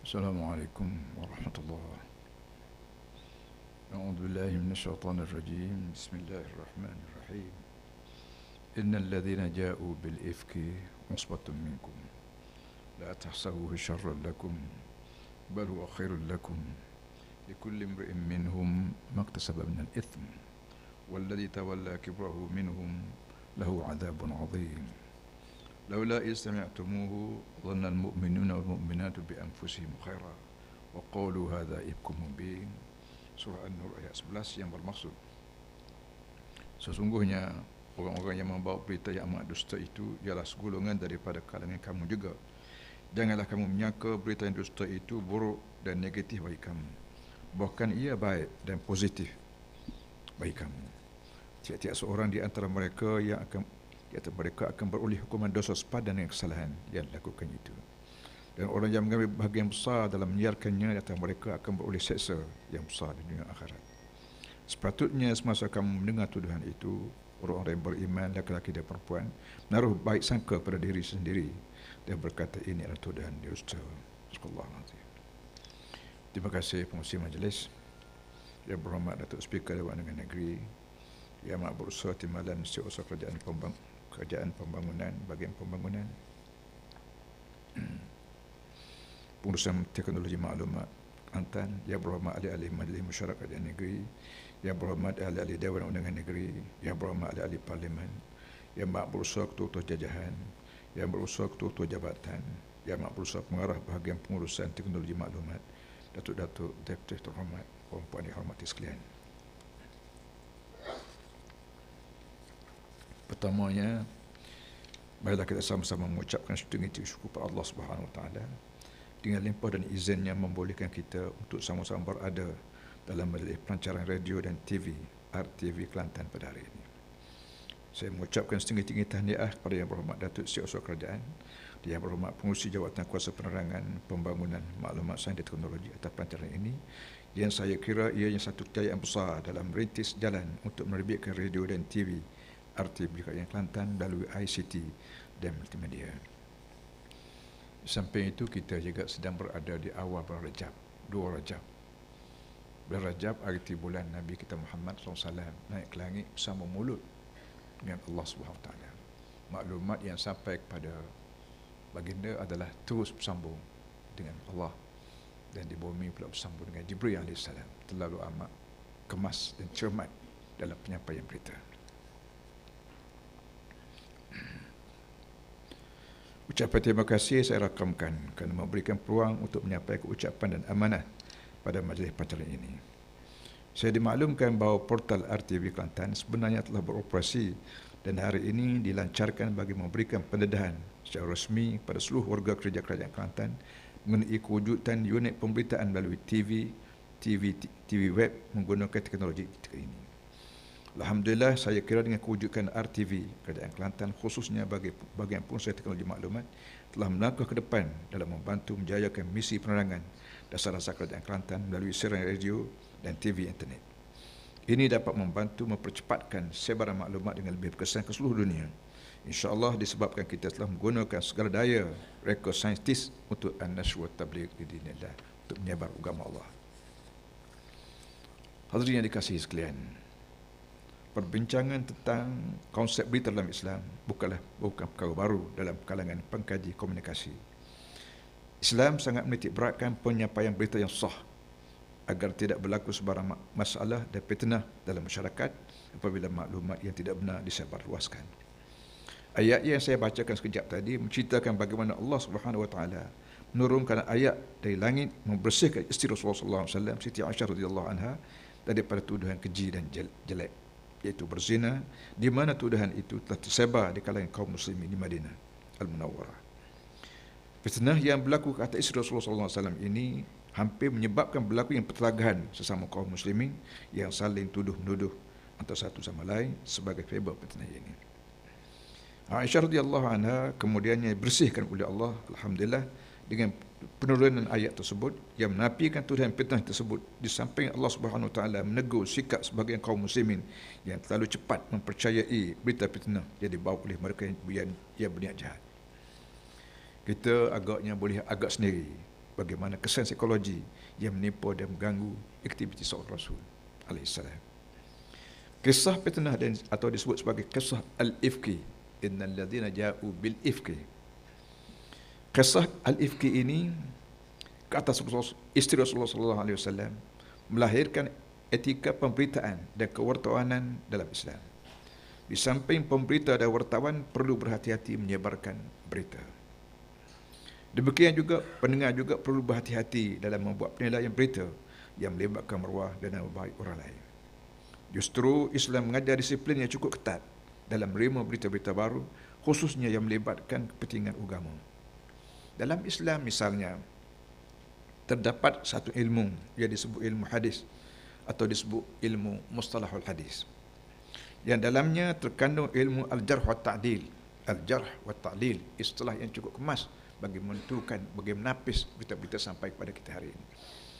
السلام عليكم ورحمة الله. أعوذ بالله من الشيطان الرجيم. بسم الله الرحمن الرحيم. إن الذين جاءوا بالإفك عصبة منكم لا تحسبوه شرا لكم بل هو خير لكم لكل امرئ منهم ما اكتسب من الإثم والذي تولى كبره منهم له عذاب عظيم لولا إذ سمعتموه ظن المؤمنون والمؤمنات بأنفسهم خيرا وقالوا هذا إفك مبين. Surah An-Nur ayat 11 yang bermaksud, sesungguhnya orang-orang yang membawa berita yang amat dusta itu ialah segolongan daripada kalangan kamu juga. Janganlah kamu menyangka berita yang dusta itu buruk dan negatif bagi kamu, bahkan ia baik dan positif bagi kamu. Tiap-tiap seorang di antara mereka akan beroleh hukuman dosa sepadan dengan kesalahan yang dilakukan itu. Dan orang yang mengambil bahagian besar dalam menyiarkannya, datang mereka akan beroleh seksa yang besar di dunia akhirat. Sepatutnya semasa kamu mendengar tuduhan itu, orang-orang yang beriman, laki-laki dan perempuan, menaruh baik sangka pada diri sendiri dan berkata ini adalah tuduhan dusta. Subhanallah. Terima kasih pengurusi majlis. Yang berhormat Datuk Speaker Dewan Undangan Negeri, Yang Amat Berusaha Timbalan Setiausaha Kerajaan Pembangunan, Bahagian Pembangunan, Pengurusan Teknologi Maklumat Kelantan, Yang Berhormat Ahli-Ahli Majlis Masyarakat dan Negeri, Yang Berhormat Ahli-Ahli Dewan Undangan Negeri, Yang Berhormat Ahli-Ahli Parlimen, Yang Amat Berusaha Ketua-Ketua Jajahan, Yang Berusaha Ketua-Ketua Jabatan, Yang Amat Berusaha Pengarah Bahagian Pengurusan Teknologi Maklumat, Datuk-Datuk Deputi Terhormat, puan-puan yang hormati sekalian. Pertamanya, marilah kita sama-sama mengucapkan setinggi-tinggi syukur kepada Allah Subhanahu Wa Taala dengan limpah dan izinnya membolehkan kita untuk sama-sama berada dalam majlis pelancaran radio dan TV RTV Kelantan pada hari ini. Saya mengucapkan setinggi-tinggi tahniah kepada Yang Berhormat Datuk Setiausaha Kerajaan, Yang Berhormat Pengerusi Jawatan Kuasa Penerangan Pembangunan Maklumat Sains dan Teknologi atas pelancaran ini, yang saya kira ianya satu kejayaan besar dalam merintis jalan untuk menerbitkan radio dan TV RTV Kerajaan Kelantan melalui ICT dan multimedia. Samping itu, kita juga sedang berada di awal bulan Rajab, 2 Rajab. Bulan Rajab arti bulan Nabi kita Muhammad SAW naik ke langit bersama mulut dengan Allah SWT. Maklumat yang sampai kepada baginda adalah terus bersambung dengan Allah, dan di bumi pula bersambung dengan Jibril AS. Terlalu amat kemas dan cermat dalam penyampaian berita. Ucapan terima kasih saya rakamkan kerana memberikan peluang untuk menyampaikan ucapan dan amanah pada majlis pelancaran ini. Saya dimaklumkan bahawa portal RTV Kelantan sebenarnya telah beroperasi dan hari ini dilancarkan bagi memberikan pendedahan secara resmi kepada seluruh warga kerja Kerajaan Kelantan mengenai kewujudan unit pemberitaan melalui TV web menggunakan teknologi ketika ini. Alhamdulillah, saya kira dengan kewujudan RTV Kerajaan Kelantan, khususnya bagi bahagian pengurusan teknologi maklumat, telah melangkah ke depan dalam membantu menjayakan misi penerangan dasar-dasar Kerajaan Kelantan melalui siaran radio dan TV internet. Ini dapat membantu mempercepatkan sebaran maklumat dengan lebih berkesan ke seluruh dunia. InsyaAllah disebabkan kita telah menggunakan segala daya rekod saintis untuk an-nashr wa tabligh lidinillah, untuk menyebar agama Allah. Hadirin yang dikasihi sekalian, perbincangan tentang konsep berita dalam Islam bukan perkara baru dalam kalangan pengkaji komunikasi. Islam sangat menitik beratkan penyampaian berita yang sah agar tidak berlaku sebarang masalah dan fitnah dalam masyarakat apabila maklumat yang tidak benar disebarluaskan. Ayat yang saya bacakan sekejap tadi menceritakan bagaimana Allah Subhanahu Wa Taala menurunkan ayat dari langit membersihkan isteri Rasulullah SAW, Siti Aisyah radhiyallahu anha, daripada tuduhan keji dan jelek, iaitu berzina, di mana tuduhan itu telah tersebar di kalangan kaum muslimin di Madinah Al-Munawwarah. Fitnah yang berlaku ke atas isteri Rasulullah SAW ini hampir menyebabkan berlaku yang pertelagahan sesama kaum muslimin yang saling tuduh-menuduh antara satu sama lain sebagai penyebab fitnah ini. Aisyah radhiyallahu anha kemudiannya bersihkan oleh Allah, alhamdulillah, dengan penurunan ayat tersebut yang menafikan tuduhan fitnah tersebut, di samping Allah Subhanahu Wa Taala menegur sikap sebagian kaum muslimin yang terlalu cepat mempercayai berita fitnah yang dibawa oleh mereka yang berniat jahat. Kita agaknya boleh agak sendiri bagaimana kesan psikologi yang menimpa dan mengganggu aktiviti seorang Rasul alaihissalam. Kisah fitnah atau disebut sebagai kisah al-ifki, innal ladzina ja'u bil ifki. Kisah al-ifki ini ke atas isteri Rasulullah sallallahu alaihi wasallam melahirkan etika pemberitaan dan kewartawanan dalam Islam. Di samping pemberita dan wartawan perlu berhati-hati menyebarkan berita. Demikian juga pendengar juga perlu berhati-hati dalam membuat penilaian berita yang melibatkan maruah dan nama baik orang lain. Justru Islam mengajar disiplin yang cukup ketat dalam menerima berita-berita baru, khususnya yang melibatkan kepentingan agama. Dalam Islam misalnya, terdapat satu ilmu yang disebut ilmu hadis atau disebut ilmu mustalahul hadis, yang dalamnya terkandung ilmu al-jarh wa ta'dil. Al-jarh wa ta'dil, istilah yang cukup kemas bagi menentukan, bagi menapis berita-berita sampai kepada kita hari ini.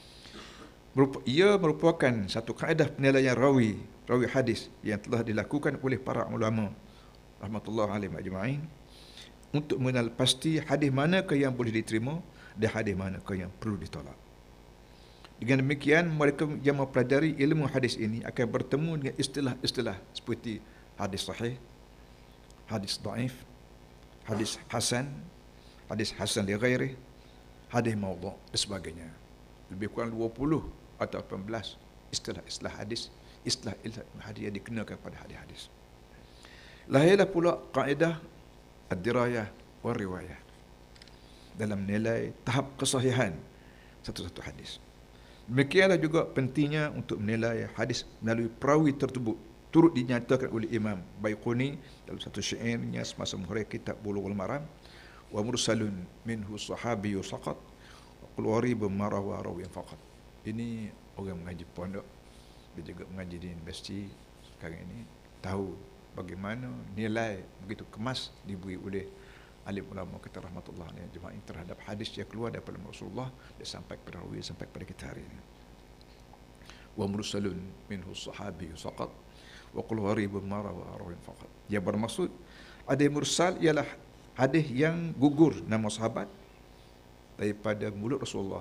Ia merupakan satu kaedah penilaian rawi hadis yang telah dilakukan oleh para ulama rahmatullah alaihim ajma'in untuk mengenal pasti hadis manakah yang boleh diterima dan hadis manakah yang perlu ditolak. Dengan demikian, mereka yang mempelajari ilmu hadis ini akan bertemu dengan istilah-istilah seperti hadis sahih, hadis dhaif, hadis hasan li ghairi, hadis maudhu' dan sebagainya. Lebih kurang 20 atau 18 istilah hadis, istilah hadis yang dikenakan pada hadis-hadis. Lahirlah pula kaedah ad-dirayah wa riwayah dalam menilai tahap kesahihan satu-satu hadis. Demikianlah juga pentingnya untuk menilai hadis melalui perawi tersebut turut dinyatakan oleh Imam Baiquni dalam satu syairnya semasa menghuraikan kitab Bulughul Maram, wa mursalun minhu sahabiyyu saqat wa qul waribun marawa rawin faqat. Ini orang mengaji pondok, dia juga mengaji di universiti sekarang ini, tahu bagaimana nilai begitu kemas diberi oleh alim ulama kita rahmatullah alaihi ajma'in terhadap hadis yang keluar daripada Rasulullah dan sampai kepada rawi, sampai kepada kita hari ini. Wa mursalun minhu sahabi saqat wa qul gharibun ma rawa rawin faqat. Yang bermaksud hadis mursal ialah hadis yang gugur nama sahabat daripada mulut Rasulullah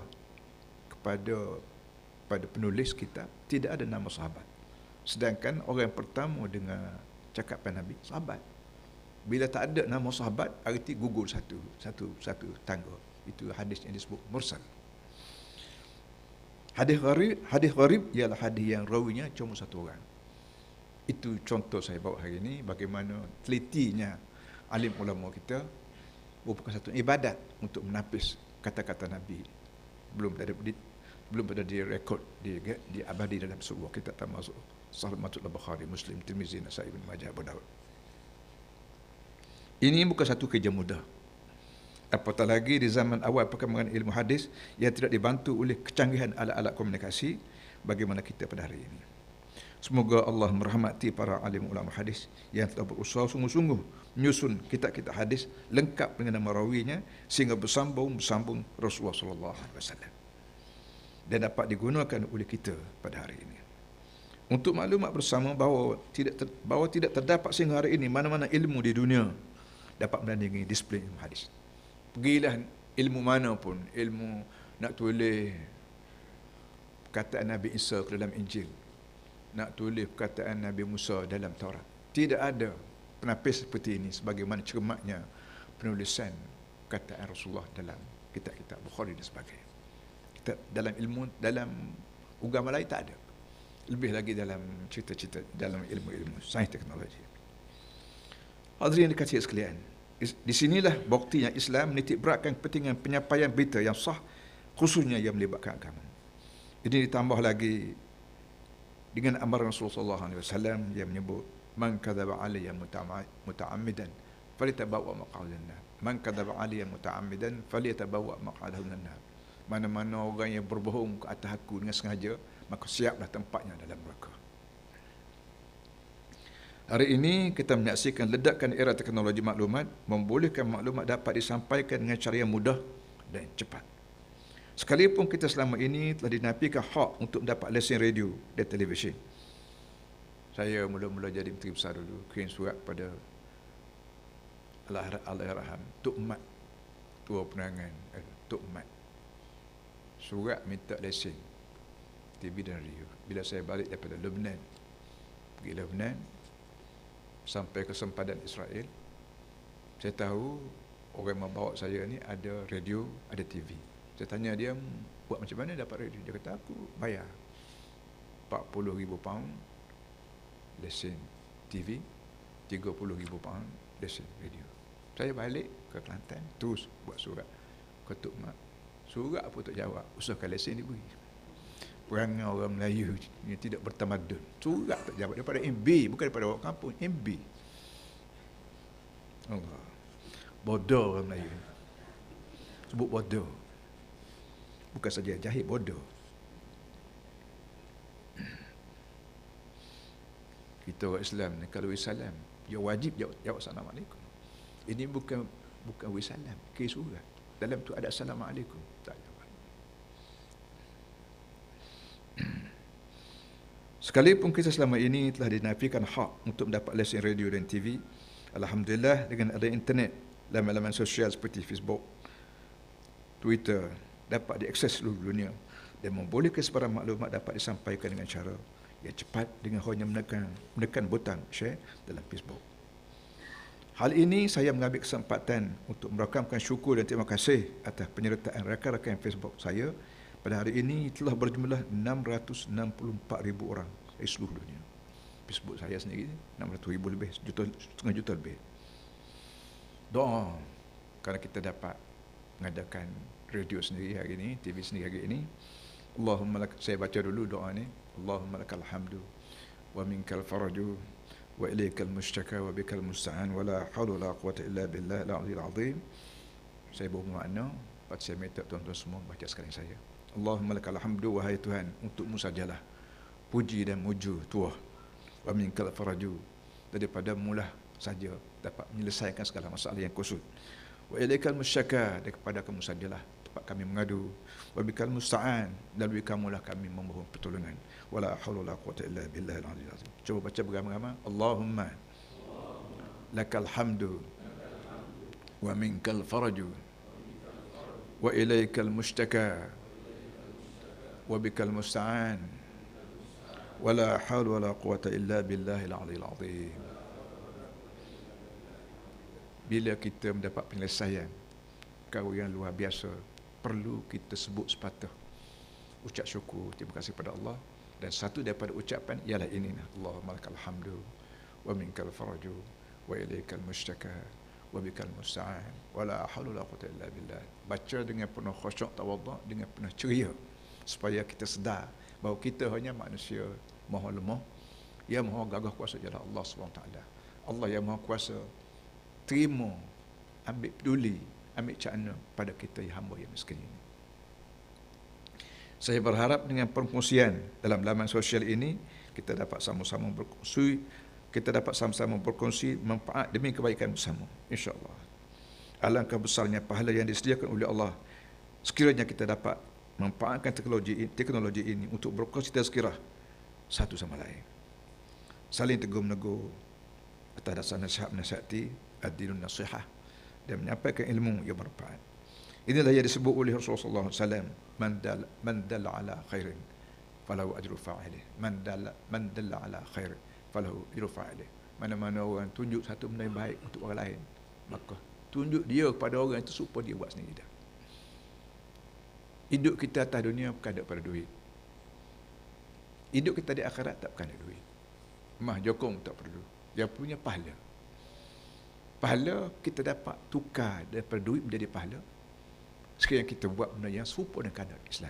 pada penulis kitab, tidak ada nama sahabat. Sedangkan orang yang pertama dengar cakapan Nabi sahabat. Bila tak ada nama sahabat, arti gugur satu tangga. Itu hadis yang disebut mursal. Hadis gharib ialah hadis yang rawinya cuma satu orang. Itu contoh saya bawa hari ini bagaimana telitinya alim ulama kita, merupakan satu ibadat untuk menapis kata-kata Nabi belum ada direkod di abadi dalam sebuah kitab termasuk Sahih Bukhari, Muslim, Tirmizi, Nasa'i, Ibn Majah, Abu Daud. Ini bukan satu kerja mudah. Apatah lagi di zaman awal perkembangan ilmu hadis yang tidak dibantu oleh kecanggihan alat-alat komunikasi bagaimana kita pada hari ini. Semoga Allah merahmati para alim ulama hadis yang telah berusaha sungguh-sungguh menyusun kitab-kitab hadis lengkap dengan nama rawinya sehingga bersambung Rasulullah sallallahu alaihi wasallam dan dapat digunakan oleh kita pada hari ini. Untuk maklumat bersama bahawa tidak terdapat sehingga hari ini mana-mana ilmu di dunia dapat menandingi disiplin ilmu hadis. Pergilah ilmu mana pun, ilmu nak tulis perkataan Nabi Isa dalam Injil, nak tulis perkataan Nabi Musa dalam Taurat. Tidak ada penapis seperti ini sebagaimana cermatnya penulisan perkataan Rasulullah dalam kitab-kitab Bukhari dan sebagainya. Dalam ilmu, dalam agama lain tak ada. Lebih lagi dalam cerita-cerita, dalam ilmu-ilmu sains teknologi. Hadirin dikasihi sekalian, di sinilah buktinya Islam menitik beratkan kepentingan penyampaian berita yang sah, khususnya yang melibatkan agama. Ini ditambah lagi dengan amaran Rasulullah SAW yang menyebut man kadzaba alayya muta'ammidan falyatabawwa maq'adahu minan nar. Man kadzaba alayya muta'ammidan falyatabawwa maq'adahu minan nar. Mana-mana orang yang berbohong ke atas aku dengan sengaja, maka siaplah tempatnya dalam neraka. Hari ini kita menyaksikan ledakan era teknologi maklumat membolehkan maklumat dapat disampaikan dengan cara yang mudah dan cepat. Sekalipun kita selama ini telah dinafikan hak untuk mendapat lesen radio dan televisyen. Saya mula-mula jadi menteri besar dulu, kirim surat pada Allahyarham Tok Mat, Tua Penerangan Tok Mat surat minta lesen TV dan radio. Bila saya balik daripada Lebanon, pergi Lebanon, sampai ke sempadan Israel, saya tahu orang yang membawa saya ni ada radio, ada TV. Saya tanya dia, buat macam mana dapat radio? Dia kata, aku bayar 40,000 pound lesen TV, 30,000 pound lesen radio. Saya balik ke Kelantan, terus buat surat Ketuk Mak. Surat apa tak jawab, usahakan lesen diberi. Perangai orang Melayu yang tidak bertamadun. Surat tak jawab daripada MB, bukan daripada orang kampung, MB. Allah. Bodoh orang Melayu. Sebut bodoh. Bukan saja jahil, bodoh. Kita orang Islam ni kalau salam, dia wajib jawab Assalamualaikum. Ini bukan salam, ke surat. Dalam tu ada Assalamualaikum. Tak jawab. Sekalipun kita selama ini telah dinafikan hak untuk mendapat lesen radio dan TV, alhamdulillah dengan ada internet, laman-laman sosial seperti Facebook, Twitter dapat diakses seluruh dunia dan membolehkan sebarang maklumat dapat disampaikan dengan cara yang cepat dengan hanya menekan butang share dalam Facebook. Hal ini saya mengambil kesempatan untuk merakamkan syukur dan terima kasih atas penyertaan rakan-rakan Facebook saya pada hari ini telah berjumlah 664,000 orang dari seluruh dunia. Facebook saya sendiri 600,000 lebih, setengah juta lebih. Doa kerana kita dapat mengadakan radio sendiri hari ini, TV sendiri hari ini. Allahumma lak, saya baca dulu doa ni. Allahumma lakal hamdu wa minkal faraju wa ilaikal mushtaka wa bikal musta'an wa la hawla wa la quwwata illa billah al-'aliyyil 'azim. Saya bermakna, lepas saya minta tuan-tuan semua baca sekali saya. Allahumma lakal hamdu, wahai Tuhan, untukmu sajalah puji dan muju tuah. Wa minkal faraju, daripada mulah saja dapat menyelesaikan segala masalah yang kusut. Wa ilaikal mushtaka, daripada kamu sajalah tempat kami mengadu. Wa bikal musta'an, dan bagi kamulah kami memohon pertolongan. Wala haula wala quwwata illa billahi al-'aliyyil 'azim. Coba baca bersama-sama. Allahumma lakal hamdu wa minkal faraju wa ilaikal mushtaka wa bikal musta'an wala haula wala quwwata illa billahi al-'aliyyil 'azim. Bila kita mendapat penyelesaian perkara yang luar biasa, perlu kita sebut sepatah ucap syukur, terima kasih pada Allah. Dan satu daripada ucapan ialah ini, Allahumma lakal hamdu wa minkal faraju wa ilaikal mushtaka wa bikal musta'an wala haula wala quwwata illa billah. Baca dengan penuh khusyuk, tawadhu, dengan penuh ceria, supaya kita sedar bahawa kita hanya manusia maha lemah, yang maha gagah kuasa ialah Allah SWT. Allah yang maha kuasa terima, ambil peduli, ambil cakna pada kita yang hamba yang miskin ini. Saya berharap dengan perkongsian dalam laman sosial ini, kita dapat sama-sama berkongsi manfaat demi kebaikan bersama, insya-Allah. Alangkah besarnya pahala yang disediakan oleh Allah sekiranya kita dapat memanfaatkan teknologi ini untuk berkongsi tazkirah satu sama lain, saling tegur-menegur atas dasar nasihat-nasihati ad-dinun nasihah, dan menyampaikan ilmu yang bermanfaat. Inilah yang disebut oleh Rasulullah SAW, man dalla ala khairin falahu ajru fa'ilih, man dalla ala khairin falahu ajru fa'ilih. Mana-mana orang tunjuk satu benda yang baik untuk orang lain, maka tunjuk dia kepada orang itu supaya dia buat sendiri dah. Hidup kita atas dunia bukan ada pada duit. Hidup kita di akhirat tak bukan ada duit. Mah jokong tak perlu. Dia punya pahala. Pahala kita dapat tukar daripada duit menjadi pahala sekiranya kita buat benda yang serupa dengan kadar Islam.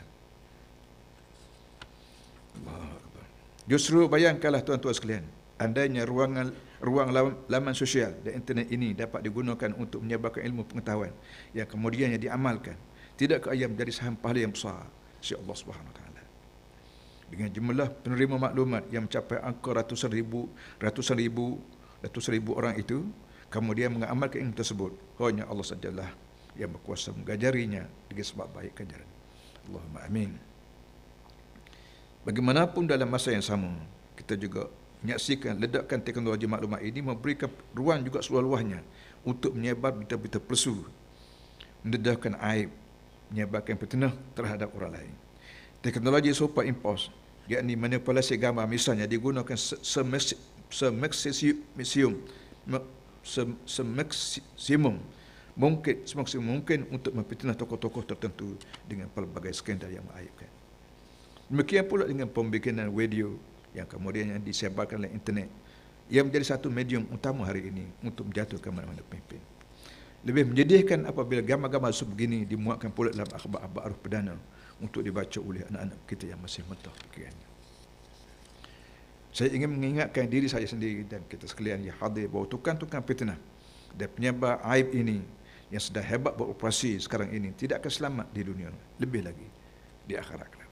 Allahu Akbar. Justru bayangkanlah tuan-tuan sekalian, andainya ruang laman sosial dan internet ini dapat digunakan untuk menyebarkan ilmu pengetahuan yang kemudiannya diamalkan, tidakkah ia menjadi saham pahala yang besar sisi Allah Subhanahu Wa Taala? Dengan jumlah penerima maklumat yang mencapai angka ratusan ribu orang itu, kemudian mengamalkan ilmu tersebut, hanya Allah sajalah yang berkuasa mengajarinya dengan sebab baik kajaran. Allahumma amin. Bagaimanapun dalam masa yang sama, kita juga menyaksikan ledakan teknologi maklumat ini memberikan ruang juga seluas-luasnya untuk menyebar berita-berita palsu, mendedahkan aib menyebarkan fitnah terhadap orang lain. Teknologi superimpose, yakni manipulasi gambar misalnya digunakan semaksimum mungkin untuk memfitnah tokoh-tokoh tertentu dengan pelbagai skandal yang mengaibkan. Demikian pula dengan pembikinan video yang kemudian disebarkan oleh internet, yang menjadi satu medium utama hari ini untuk menjatuhkan mana-mana pemimpin. Lebih menyedihkan apabila gambar-gambar sebegini dimuatkan pula dalam akhbar-akhbar arus perdana untuk dibaca oleh anak-anak kita yang masih mentah fikirannya. Saya ingin mengingatkan diri saya sendiri dan kita sekalian yang hadir bahawa tukang-tukang fitnah dan penyebar aib ini yang sedang hebat beroperasi sekarang ini tidak akan selamat di dunia, lebih lagi di akhirat kelak.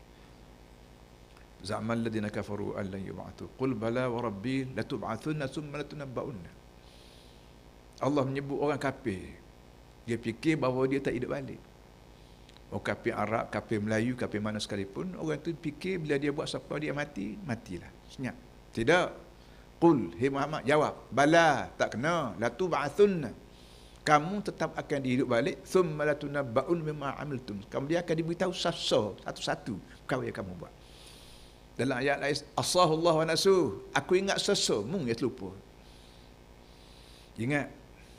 Za'amal ladina kafaru an lan yub'atsu qul bala wa rabbi latub'atsunna thumma latunabba'unna. Allah menyebut orang kafir, dia fikir bahawa dia tak hidup balik. Orang kafir Arab, kafir Melayu, kafir mana sekalipun, orang tu fikir bila dia buat siapa dia mati, matilah. Senyap. Tidak. Qul, hei Muhammad, jawab. Bala, tak kena. Latub'atsunna. Kamu tetap akan dihidup balik. Thumma latunabba'un mimma amiltum. Kamu dia akan diberitahu satu-satu perkara yang kamu buat. Dalam ayat lain, Asahullah wa nasuh. Aku ingat mung dia terlupa. Ingat,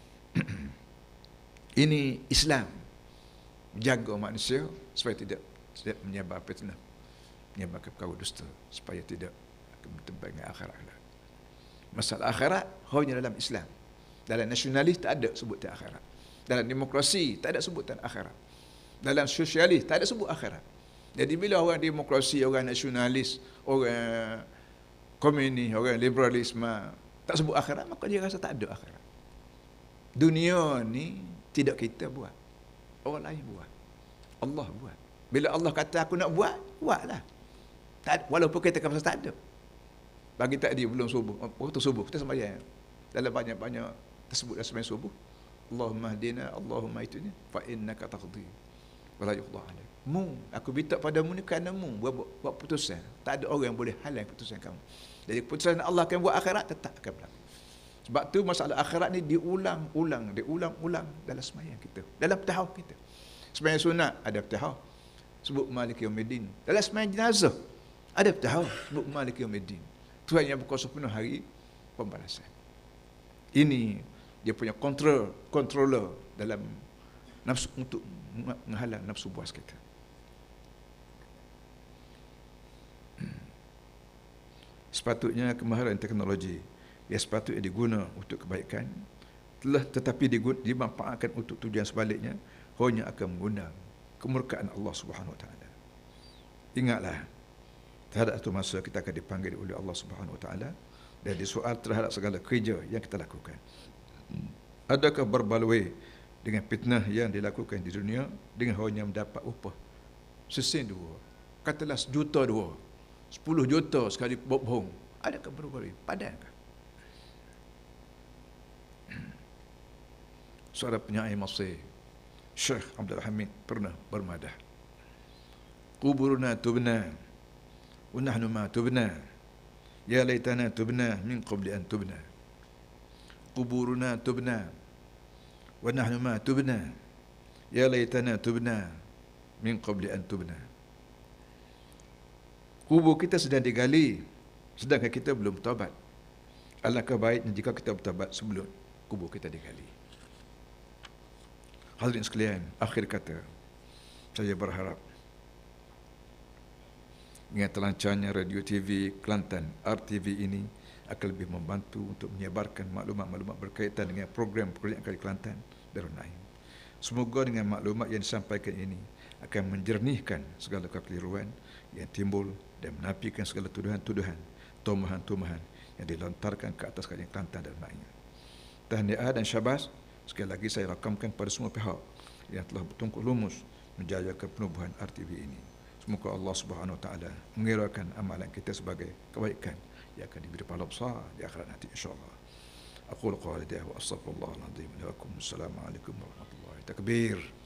ini Islam menjaga manusia supaya tidak menyebar fitnah, menyebar perkara dusta, supaya tidak bertembak dengan akhirat. Masalah akhirat hanya dalam Islam. Dalam nasionalis tak ada sebutan akhirat. Dalam demokrasi tak ada sebutan akhirat. Dalam sosialis tak ada sebut akhirat. Jadi bila orang demokrasi, orang nasionalis, orang komunis, orang liberalisme tak sebut akhirat, maka dia rasa tak ada akhirat. Dunia ni tidak kita buat, orang lain buat, Allah buat. Bila Allah kata aku nak buat, buatlah. Walaupun kita kata tak ada. Pagi tadi belum subuh, waktu subuh kita sembahyang. Dalam banyak-banyak tersebut dalam sembahyang subuh, Allahumma hdina, Allahumma itini, fa innaka taqdi wa la yuqda alaik. Aku minta padamu ni kerana buat putusan. Tak ada orang yang boleh halang putusan kamu. Jadi putusan Allah akan buat akhirat tetap akan berlaku. Sebab tu masalah akhirat ni diulang-ulang dalam sembahyang kita, dalam tahawuf kita. Sembahyang sunat ada tahawuf, sebut Malik Yaumiddin. Dalam sembahyang jenazah ada tahawuf, sebut Malik Yaumiddin. Tuhan yang berkuasa penuh hari pembalasan. Ini dia punya controller dalam nafsu untuk menghalang nafsu puas kita. Sepatutnya kemahiran teknologi yang sepatutnya diguna untuk kebaikan tetapi dimanfaatkan untuk tujuan sebaliknya hanya akan mengundang kemurkaan Allah Subhanahu Wa Taala. Ingatlah, terhadap satu masa kita akan dipanggil oleh Allah Subhanahu Wa Taala dan disoal terhadap segala kerja yang kita lakukan. Adakah berbaloi dengan fitnah yang dilakukan di dunia dengan hanya mendapat upah sesen dua, katalah 1 juta dua, 10 juta sekali bohong? Adakah berbaloi? Padankah? Seorang penyair Mesir, Syekh Abdul Hamid, pernah bermadah, kuburuna tubna wa nahnu ma tubna ya laitana tubna min qabli an tubna. Kuburuna tubna wa nahnu ma tubna ya laitana tubna min qabli an tubna. Kubur kita sedang digali sedangkan kita belum bertaubat. Alangkah baiknya jika kita bertaubat sebelum kubur kita digali. Hadirin sekalian, akhir kata, saya berharap dengan terlancarnya radio TV Kelantan RTV ini akan lebih membantu untuk menyebarkan maklumat-maklumat berkaitan dengan program pekerjaan kali Kelantan Darul Naim. Semoga dengan maklumat yang disampaikan ini akan menjernihkan segala kekeliruan yang timbul dan menafikan segala tuduhan-tuduhan, tumahan-tumahan yang dilontarkan ke atas kali Kelantan Darul Naim. Tahniah dan syabas sekali lagi saya rakamkan pada semua pihak yang telah bertungkus lumus menjayakan penubuhan RTV ini. Semoga Allah Subhanahu Wa Taala mengirakan amalan kita sebagai kebaikan yang akan diberi pahala besar di akhirat nanti insya-Allah. Aqulu qawli hadza wa astaghfirullah al-azim li wa lakum. Assalamualaikum warahmatullahi wabarakatuh. Takbir.